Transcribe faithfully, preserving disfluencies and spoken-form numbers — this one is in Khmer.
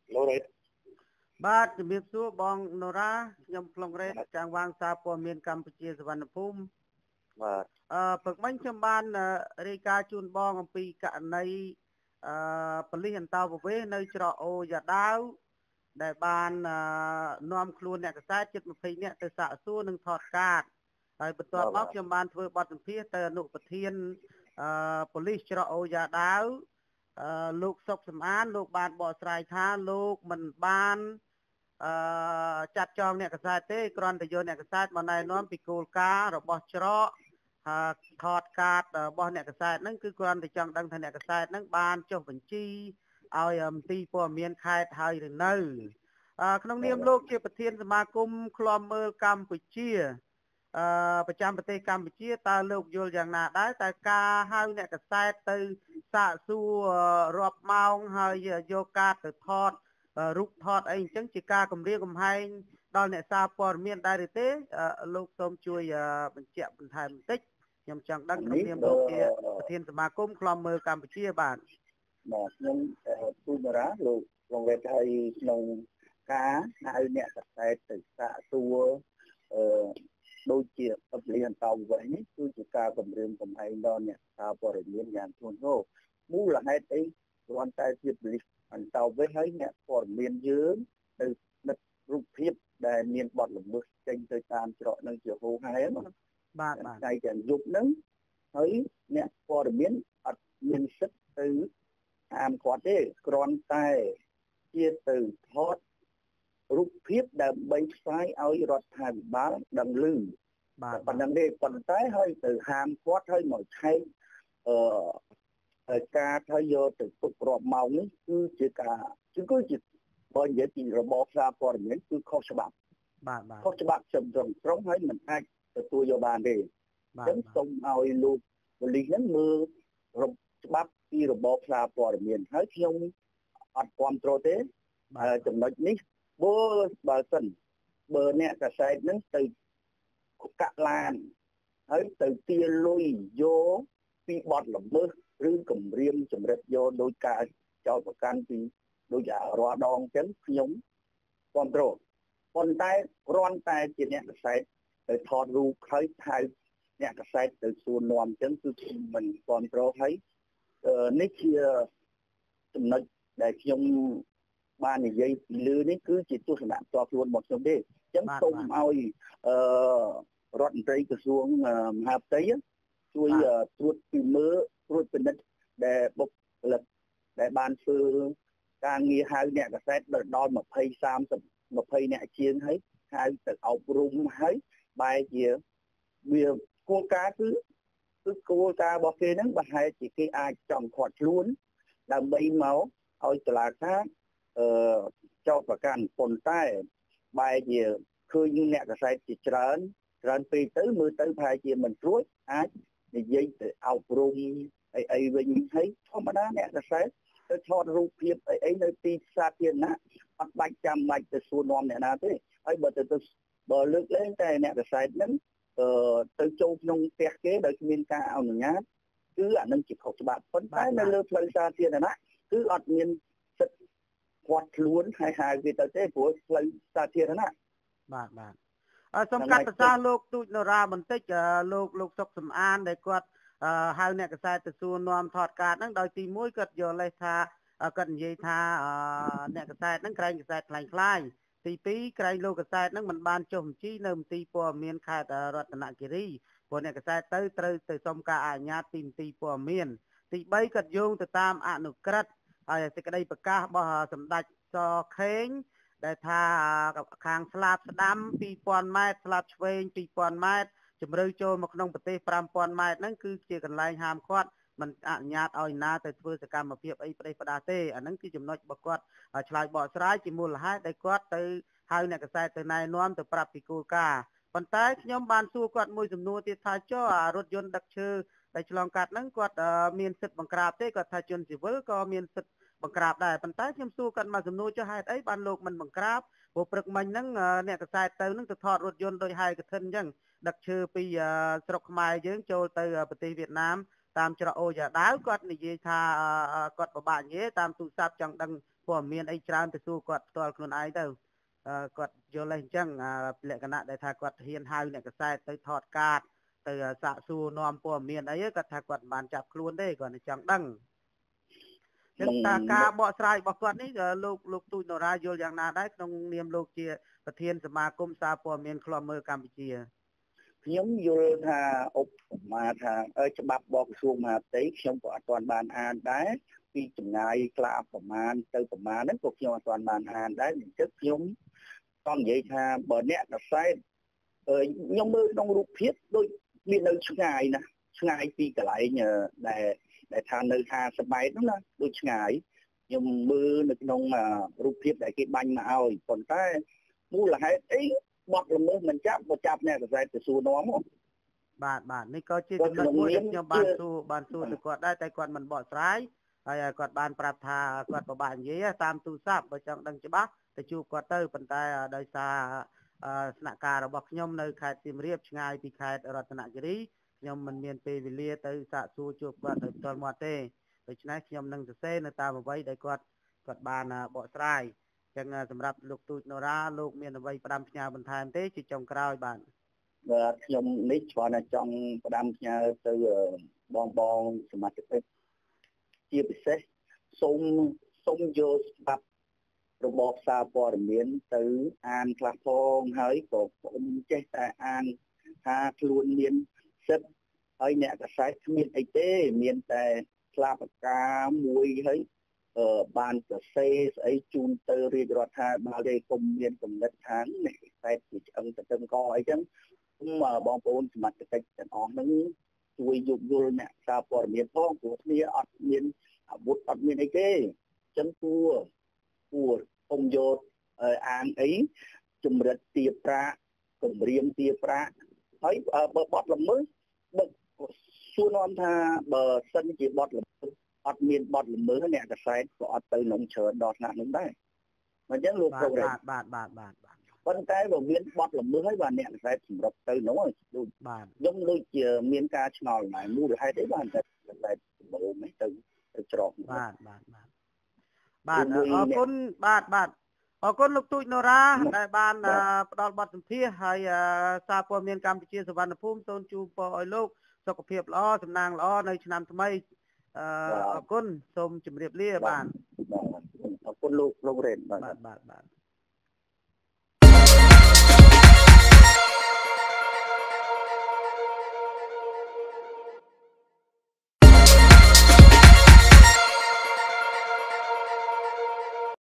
លោករ៉េតបាទជំរាបសួរបងនរ៉ាខ្ញុំខ្លងរ៉េតចាងវាងសារព័ត៌មានកម្ពុជាសវណ្ណភូមិបាទអឺព្រឹកមិញខ្ញុំបានរាយការណ៍ជូនបងអំពីករណីអឺប៉ូលីសអន្តោប្រវេសន៍នៅច្រកអូយ៉ាដាវដែលបាននាំខ្លួនអ្នកកសែតជិតยี่สิบនាក់ទៅសាកសួរនិងថតកាតហើយបន្ទាប់មកខ្ញុំបានធ្វើបទសម្ភាសន៍ទៅអនុប្រធានអឺប៉ូលីសច្រកអូយ៉ាដាវអឺលោកសុកសំអានលោកបានបកស្រាយថាលោកមិនបានអឺចាត់ចងអ្នកកសែតទេគ្រាន់តែយកអ្នកកសែតមកណែនាំពីគោលការណ៍របស់ច្រកហើយថតកាតរបស់អ្នកកសែតហ្នឹងគឺគ្រាន់តែចង់ដឹងថាអ្នកកសែតហ្នឹងបានចុះបញ្ជីឲ្យមន្ទីរព័ត៌មានខេត្តហើយឬនៅក្នុងនាមលោកជាប្រធានសមាគមឃ្លាំមើលកម្ពុជាអឺប្រចាំប្រទេសកម្ពុជាតើលោកយល់យ៉ាងណាដែរតែការហៅអ្នកកសែតទៅសាកសួររាប់ម៉ោងហើយយកកាតទៅថតរូបថតអីអញ្ចឹងជាការគម្រាមកំហែងដល់អ្នកសារព័ត៌មានដែរឬទេលោកសូមជួយបញ្ជាក់បន្ថែមបន្តិចខ្ញុំចង់ដឹងក្នុងនាមលោកជាប្រធានសមាគមឃ្លាំមើលកម្ពុជាបាទបាទខ្ញុំទូបរាលោកលោកវេតឲ្យក្នុងការហៅអ្នកកសែតទៅសាកសួរអឺដូចជាអភិលិអន្តោប្រវេសន៍នេះគឺជាការគម្រាមកំហែងដល់អ្នកសារព័ត៌មានយ៉ាងធ្ងន់ធ្ងរមូលហេតុអីគ្រាន់តែជាប៉ូលីសអន្តោប្រវេសន៍ហើយអ្នកព័ត៌មានយើងទៅដឹករូបភាពដែលមានបទល្មើសចេញទៅតាមច្រកនឹងជាហូរហែបាទបាទថ្ងៃទាំងយប់ហ្នឹងហើយអ្នកព័ត៌មានអត់មានសិទ្ធិទៅតាមគាត់ទេគ្រាន់តែជាទៅថតរូបភាពដើម្បីផ្សាយឲ្យរដ្ឋាភិបាលដឹងឮបាទប៉ុណ្្នឹងទេប៉ុន្តែហើយទៅហាមគាត់ឲ្យមកឆែកអឺការធ្វើយកទៅពុករាប់ម៉ោងនេះគឺជាការគឺជាបើនិយាយពីរបបសារព័ត៌មានគឺខុសច្បាប់បាទបាទខុសច្បាប់ចំត្រង់ត្រង់ហើយមិនអាចទទួលយកបានទេអញ្ចឹងសូមឲ្យលោកប៉ូលីសហ្នឹងមើលច្បាប់ពីរបបសារព័ត៌មានហើយខ្ញុំអត់គ្រប់គ្រងទេចំណុចនេះបើបើសិនបើអ្នកកសែតហ្នឹងទៅកាក់ឡានហើយទៅទាលុយយកពីបទល្មើសឬគម្រាមចម្រិតយកដោយការចោទប្រកាន់ពីដូចរាល់ដងអញ្ចឹងខ្ញុំគ្រប់គ្រងប៉ុន្តែគ្រាន់តែជាអ្នកកសែតទៅថតរូបហើយថៅអ្នកកសែតទៅសួរនាំអញ្ចឹងគឺខ្ញុំមិនគ្រប់គ្រងហើយនេះជាចំណុចដែលខ្ញុំបាននិយាយពីលើនេះគឺជាទស្សនៈផ្ទាល់ខ្លួនរបស់ខ្ញុំទេអញ្ចឹងសូមឲ្យអឺរដ្ឋមន្ត្រីក្រសួងមហាផ្ទៃជួយត្រួតពិមើលត្រួតពិនិត្យដែលបុគ្គលិកដែលបានធ្វើការងារហៅអ្នកកសែតដល់ยี่สิบ 30 20អ្នកជាងហើយហៅទៅអប់រំហើយបែរជាវាគោលការណ៍គឺគឺគោលការណ៍របស់គេហ្នឹងបើហេតុជាគេអាចចង់ខាត់ខ្លួនដើម្បីមកឲ្យតុលាការអឺចោទប្រកាន់ប៉ុន្តែបែរជាឃើញអ្នកកសែតជាច្រើនច្រើនពេកទៅមើលទៅប្រហែលជាមិនស្រួលអាចនិយាយទៅអប់រំអីអីវិញហើយធម្មតាអ្នកកសែតទៅថតរូបភាពអីអីនៅទីសាធារណៈអត់បាច់ចាំបាច់ទៅសួរនាំអ្នកណាទេហើយបើទៅទៅបើលើកលែងតែអ្នកកសែតហ្នឹងអឺទៅចូលក្នុងផ្ទះគេដោយគ្មានការអនុញ្ញាតគឺអានឹងជាខុសច្បាប់ប៉ុន្តែនៅលើផ្លូវសាធារណៈគឺអត់មានសិទ្ធិគាត់ខ្លួនហើយហៅគេទៅទេព្រោះផ្លូវសាធារណៈបាទបាទអរសូមកាត់ប្រសាសន៍លោកទូចនរ៉ាបន្តិចលោកលោកសុកសំអានដែលគាត់ហៅអ្នកកសែតទៅសួរនាំថតកាតហ្នឹងដោយទីមួយគាត់យកលេសថាគាត់និយាយថាអ្នកកសែតហ្នឹងក្រែងកសែតខ្លាំងខ្លាយទីពីរក្រែងលោកកសែតហ្នឹងមិនបានចុះបញ្ជីនៅមន្ទីរព័ត៌មានខេត្តរតនគិរីព្រោះអ្នកកសែតទៅត្រូវទៅសុំការអនុញ្ញាតពីមន្ទីរព័ត៌មានទីបីគាត់យោងទៅតាមអនុក្រឹត្យហើយសេចក្តីប្រកាសរបស់សម្ដេចសខេងដែលថាខាងស្លាបស្ដាំពីរពាន់ម៉ែត្រស្លាបឆ្វេងពីរពាន់ម៉ែត្រជម្រៅចូលមកក្នុងប្រទេសប្រាំពាន់ម៉ែត្រហ្នឹងគឺជាកន្លែងហាមឃាត់មិនអនុញ្ញាតឲ្យណាទៅធ្វើសកម្មភាពអីផ្ដេសផ្ដាសទេអាហ្នឹងគឺចំណុចរបស់គាត់ឆ្លើយបកស្រាយជាមូលហេតុដែលគាត់ទៅហៅអ្នកកសែតទៅណែនាំទៅប្រាប់ពីគោលការណ៍ប៉ុន្តែខ្ញុំបានសួរគាត់មួយសំណួរទៀតថាចុះរថយន្តដឹកឈើដែលឆ្លងកាត់ហ្នឹងគាត់មានសិទ្ធិបង្ក្រាបទេគាត់ថាជនស៊ីវិលក៏មានសិទ្ធិបង្ក្រាបដែរប៉ុន្តែខ្ញុំសួរគាត់មកសំណួរចុះហេតុអីបានលោកមិនបង្ក្រាបព្រោះព្រឹកមិញហ្នឹងអ្នកកសែតទៅហ្នឹងទៅថតរថយន្តដោយហើយកឋិនអញ្ចឹងដឹកឈើពីស្រុកខ្មែរយើងចូលទៅប្រទេសវៀតណាមតាមច្រកអូយ៉ាដាវគាត់និយាយថាគាត់ពិបាកនិយាយតាមទូរស័ព្ទចង់ដឹងព័ត៌មានអីច្រើនទៅសួរគាត់ផ្ទាល់ខ្លួនឯងទៅគាត់យល់អីអញ្ចឹងលក្ខណៈដែលថាគាត់ហ៊ានហៅអ្នកកសែតទៅថតកាតទៅសាកសួរនាំព័ត៌មានអីគាត់ថាគាត់មិនបានចាប់ខ្លួនទេគាត់ចង់ដឹងចឹងតាការបកស្រាយរបស់គាត់នេះលោកលោកទូចនរាយល់យ៉ាងណាដែរក្នុងនាមលោកជាប្រធានសមាគមសារព័ត៌មានឃ្លាំមើលកម្ពុជាខ្ញុំយល់ថាឧបមាថាច្បាប់របស់ក្រសួងមហាផ្ទៃខ្ញុំក៏អត់ទាន់បានអានដែរពីចម្ងាយក្លាប្រមាណទៅប្រមាណហ្នឹងក៏ខ្ញុំអត់ទាន់បានអានដែរអញ្ចឹងខ្ញុំក៏និយាយថាបើអ្នកកសែតខ្ញុំមើលក្នុងរូបភាពដូចមាននៅឆ្ងាយណាឆ្ងាយពីកន្លែងដែលដែលថានៅហាងសម្បែតហ្នឹងណាដូចឆ្ងាយខ្ញុំមើលនៅក្នុងរូបភាពដែលគេបាញ់មកឲ្យប៉ុន្តែមូលហេតុអីបត់ល្មើសមិនចាប់មកចាប់អ្នកកសែតទៅសួរនាំមកបាទបាទនេះក៏ជាចំណុចមួយដែលខ្ញុំបានសួរបានសួរទៅគាត់ដែរតែគាត់មិនបកស្រាយហើយគាត់បានប្រាប់ថាគាត់ពិបាកនិយាយតាមទូរស័ព្ទបើចង់ដឹងច្បាស់ទៅជួបគាត់ទៅប៉ុន្តែដោយសារស្នាក់ការរបស់ខ្ញុំនៅខេត្តសៀមរាបឆ្ងាយពីខេត្តរតនគិរីខ្ញុំមិនមានពេលវេលាទៅសាកសួរជួបគាត់ដោយផ្ទាល់មាត់ទេដូច្នេះខ្ញុំនឹងសរសេរនៅតាមអ្វីដែលគាត់គាត់បានបកស្រាយចឹងសម្រាប់លោកទូចនរាលោកមានអ្វីផ្ដាំផ្ញើបន្ថែមទេជាចុងក្រោយបាទបាទខ្ញុំនេះគ្រាន់តែចង់ផ្ដាំផ្ញើទៅបងបងសមាជិកជាពិសេសសូមសូមយកច្បាប់របបសារព័ត៌មានទៅអានខ្លះផងហើយក៏ខ្ញុំចេះតែអានថាខ្លួនមានសិទ្ធិហើយអ្នកកសែតគ្មានអីទេមានតែស្លាបពកាមួយហើយបានសរសេរស្អីជូនទៅរាជរដ្ឋាភិបាលទេគុំមានកំណត់ថាអ្នកកសែតជាឆ្អឹងតឹងកអីចឹងបងប្អូនសមាជិកទាំងអស់ហ្នឹងជួយយោគយល់អ្នកសារព័ត៌មានផងព្រោះគ្នាអត់មានអាវុធអត់មានអីទេចឹងគួរគួរគុំយកអានអីជំរិតទាប្រាក់គម្រាមទាប្រាក់ហើយបើបត់ល្មើសបើសួរនាំថាបើសិនជាបត់ល្មើសអត់មានបត់ល្មើសអ្នកកសែតក៏អត់ទៅនំច្រើនដល់ថ្នាក់នោះដែរអញ្ចឹងលោកប្រូបាទបាទបាទបាទប៉ុន្តែបើមានបត់ល្មើសហើយបាទអ្នកកសែតសម្រុកទៅនោះដូចបាទខ្ញុំដូចជាមានការឆ្ងល់ដែរមូលហេតុអីបានតែកសែតសម្រុកនេះទៅទៅច្រកបាទបាទបាទបាទអរគុណបាទបាទអរគុណលោកទូចនរាដែលបានផ្ដល់បទសម្ភាសន៍ហើយសារព័ត៌មានកម្ពុជាសវណ្ណភូមិសូមជូនពរឲ្យលោកសុខភាពល្អសំណាងល្អនៅឆ្នាំថ្មីអរគុណសូមជម្រាបលាបាទអរគុណលោកលោករ៉េនបាទបាទបាទ